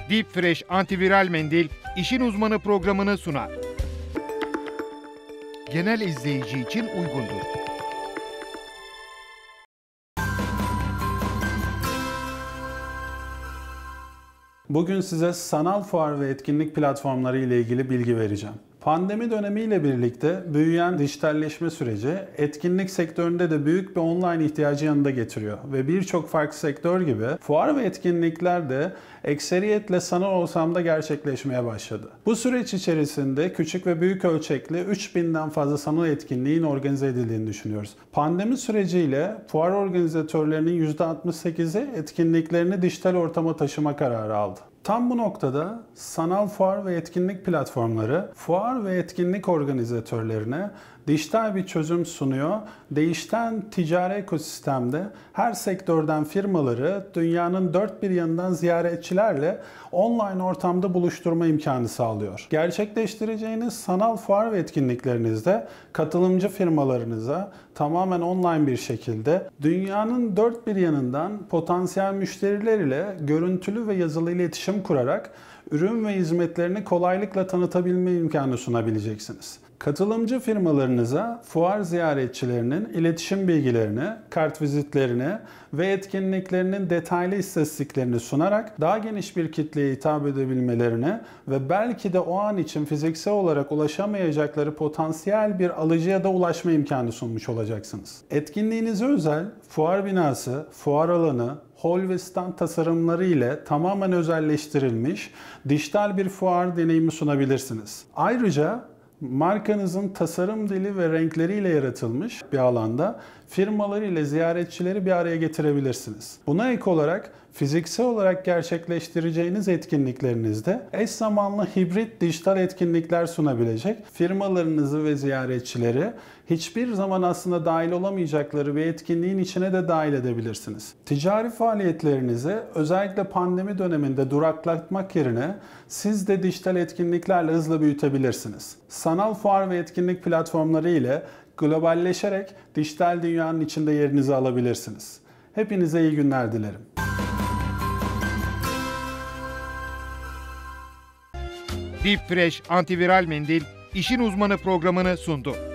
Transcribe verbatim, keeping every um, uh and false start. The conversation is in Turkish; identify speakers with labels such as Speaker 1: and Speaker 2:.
Speaker 1: Deep Fresh antiviral mendil işin uzmanı programını sunar. Genel izleyici için uygundur.
Speaker 2: Bugün size sanal fuar ve etkinlik platformları ile ilgili bilgi vereceğim. Pandemi dönemiyle birlikte büyüyen dijitalleşme süreci etkinlik sektöründe de büyük bir online ihtiyacı yanında getiriyor ve birçok farklı sektör gibi fuar ve etkinlikler de ekseriyetle sanal ortamda gerçekleşmeye başladı. Bu süreç içerisinde küçük ve büyük ölçekli üç binden fazla sanal etkinliğin organize edildiğini düşünüyoruz. Pandemi süreciyle fuar organizatörlerinin yüzde altmış sekizi etkinliklerini dijital ortama taşıma kararı aldı. Tam bu noktada sanal fuar ve etkinlik platformları fuar ve etkinlik organizatörlerine dijital bir çözüm sunuyor. Değişen ticari ekosistemde her sektörden firmaları dünyanın dört bir yanından ziyaretçilerle online ortamda buluşturma imkanı sağlıyor. Gerçekleştireceğiniz sanal fuar ve etkinliklerinizde katılımcı firmalarınıza tamamen online bir şekilde dünyanın dört bir yanından potansiyel müşteriler ile görüntülü ve yazılı iletişim kurarak ürün ve hizmetlerini kolaylıkla tanıtabilme imkanı sunabileceksiniz. Katılımcı firmalarınıza fuar ziyaretçilerinin iletişim bilgilerini, kartvizitlerini ve etkinliklerinin detaylı istatistiklerini sunarak daha geniş bir kitleye hitap edebilmelerini ve belki de o an için fiziksel olarak ulaşamayacakları potansiyel bir alıcıya da ulaşma imkanı sunmuş olacaksınız. Etkinliğinize özel fuar binası, fuar alanı, hol ve stand tasarımları ile tamamen özelleştirilmiş dijital bir fuar deneyimi sunabilirsiniz. Ayrıca markanızın tasarım dili ve renkleriyle yaratılmış bir alanda firmaları ile ziyaretçileri bir araya getirebilirsiniz. Buna ek olarak fiziksel olarak gerçekleştireceğiniz etkinliklerinizde eş zamanlı hibrit dijital etkinlikler sunabilecek firmalarınızı ve ziyaretçileri hiçbir zaman aslında dahil olamayacakları bir etkinliğin içine de dahil edebilirsiniz. Ticari faaliyetlerinizi özellikle pandemi döneminde duraklatmak yerine siz de dijital etkinliklerle hızla büyütebilirsiniz. Sanal fuar ve etkinlik platformları ile globalleşerek dijital dünyanın içinde yerinizi alabilirsiniz. Hepinize iyi günler dilerim.
Speaker 1: Deep Fresh antiviral mendil işin uzmanı programını sundu.